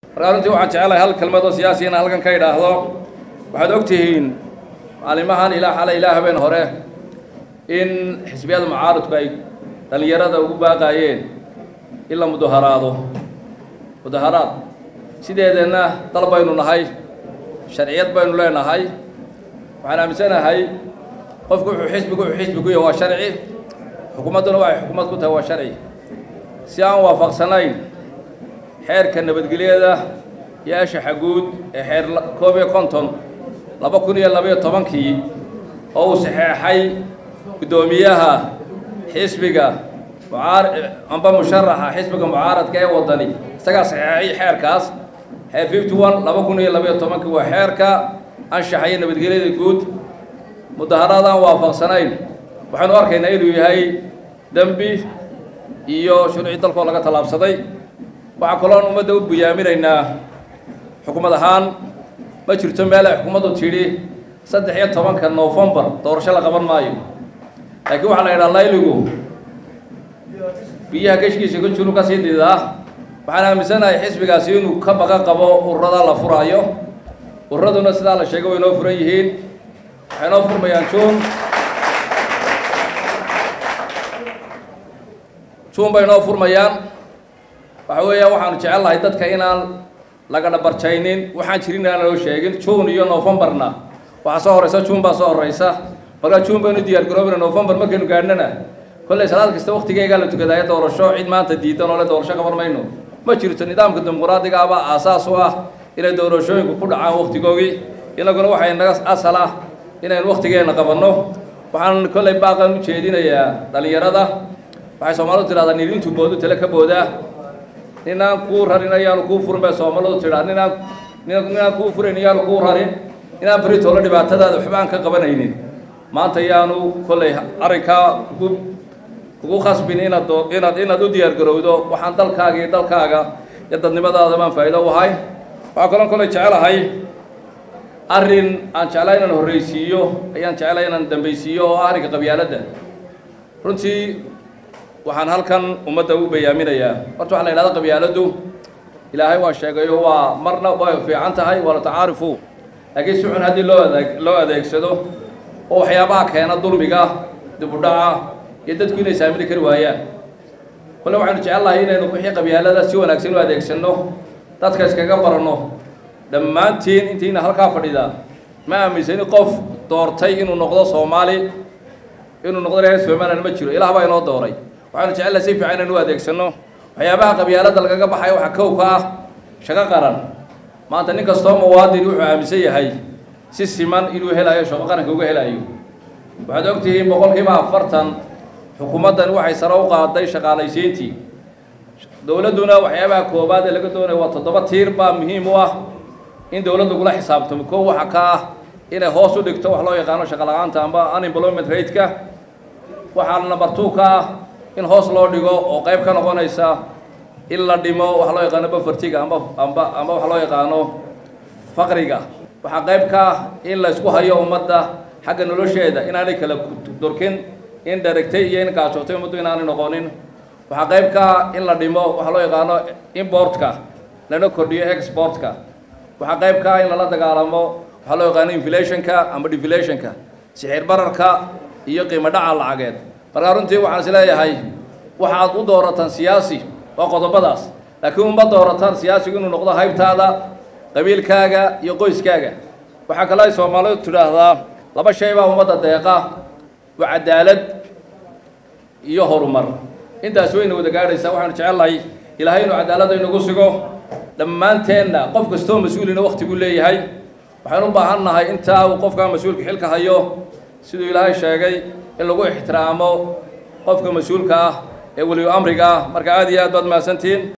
رأيتي واحد على هالكلمة سياسية أنا هلكن كيدا هذا واحد أكتهين على مهان إله على إله بين هره إن حزبيات المعارض كي تليرة وباقيين إلا مظاهرات سيدي لنا طلب إنه نهاي شرعيات بينه لنا هاي وعلى مثلا هاي قفكوا حزبكوا هو شرعي حكومتنا حكومتكم هو شرعي سيان وافق سنين حير كان بدقليده يا شحقود حير كوبي كونتون لابا كونيا لابا طبنكي او صحيحي قدوميها حزبك amba musharaxa xisbiga mucaaradka ee wadani isaga saxeexay xeerkaas xeer 51 2012 waa xeerka anshaxay nabadgelyada guud mudaharadan waafaqsanayn waxaan u arkaynaa inuu yahay dambi iyo sharci dalka laga talaabsaday waxa kaloon ummadda u biyaaminaynaa xukuumad ahaan ma jirto meel ay xukuumaddu tiri 13 November doorasho la qaban maayo laakiin waxa la yiraahdaa layligu biyaha gashkiisa ku jiro ka sii diidaa waxaan aaminsanahay xisbigaasi inuu ka baqa qabo ururada la furaayo ururaduna sida la sheegay way noo furan yihiin waxay noo furmayaan juun bay noo furmayaan waxa weeyaan waxaan jecelahay dadka inaan laga dhabarjaynin waxaan jirin aan loo sheegin juun iyo Novemberna waxa soo horeysa juun baa soo horeysa marka juun baynu diyaar garoobina November markaynu gaadhnana كل سنة كست وقت جاي قالوا تكذا دورشوا عيد ما أنت ديتون ولا دورشة قبل ما ينو ما شرط النظام الديمقراطي قابا أساسه إلى دورشوا يكون عام وقت جوي إلى قالوا واحد الناس أصله إلى الوقت جاي نقبلناه وحن كل باقي مشاهدين يا دليرة بعد سومالو ترى هذا نيرين تبودو تلك بودا نينا كور هرينا يالو كوفر بس سومالو ترى نينا كوفر يالو كور هرين نينا بريت ولا دبعت هذا حبان كقبنا ينين ما أنت يانو كل أريكا ugu khasbin inaad u diyaar garowdo waxaan dalkaaga iyo dadnimadaada ma faa'iido u ahay waxa kale jecelahay arin aan jecelahay inaan horeysiiyo ayaan jecelahay inaan dambaysiiyo oo ariga qabyaalada runtii waxaan halkan ummadda u bayaaminayaa horta waxa la yiraahdaa qabyaaladu ilaahay waa sheegayo waa marna way fiican tahay wala taarifu laakiin si xun hadii loo adeegsado oo waxyaabaha keena dulmiga dib u dhaca يدد كنا يسامي كروايا كل واحد جعله هنا نبحي قبيلة ذا سوى نكسين وادكسنه تذكر كجبرنه لما أنتين هالكا فريدا ما ميزين قف دورتي إنه نقضى صومالي إنه نقضى رئيس فمانا نمشيله إلى هواي نقضى دوري وعن جعله سيف عين وادكسنه ويابها قبيلة ذا لقى بحي وحكوكا شقاقرا ما أنتني كستوم مواد يروح عمسية هاي سيسمان يروح هلا يشوف قرن كوجه هلا يو بعد وقته بقول كيما فرتن حكومتنا waxay sare u qaaday shaqaalaysiintii dawladuna waxyaabaha koobaad ee laga doonayo waa 7 tiir baa muhiim u ah in dawladdu kula xisaabtamo koo waxa ka ah inay hoos u dhigto wax loo yaqaan shaqo la'aanta amba unemployment rate-ka waxa number 2 ka ah in hoos loo dhigo oo qayb ka noqonaysa in la dhimo wax loo yaqaan poverty-ga amba wax loo yaqaan faqriga waxa qayb ka ah in la isku hayo ummadda xagga nolosheeda inaanay kala dorkin in directay iyo in kaashootay muddo inaanay noqonin waxa qayb ka in la dhimo waxa loo yaqaan importka lana kordhiyo exportka waxa qayb ka in la dagaalamo waxa loo yaqaan inflationka ama deflationka sicir bararka iyo qiimo dhaca lacageed marka runtii waxaan isleeyahay waxaad u doorataan siyaasi oo qodobadaas laakiin uma doorataan siyaasigu inuu noqdo haybtaada qabiilkaaga iyo qoyskaaga waxa kale ay Soomaalidu tiraahdaa laba shay baa ummadda deeqa وعدالة يهرمر أنت سوين وده قارس وحنا تعالى إلهي إنه عدالة إنه قصقه لما أنتنا قف قستون مسؤول إنه وقت يقول لي هاي وحنون بحنا هاي أنت وقف كان مسؤول كحلك هايو سيدو إلهي شاقي اللي قوي احترامه قف كان مسؤول كه يقول له أمريكا مركز عادية بعد ما سنتين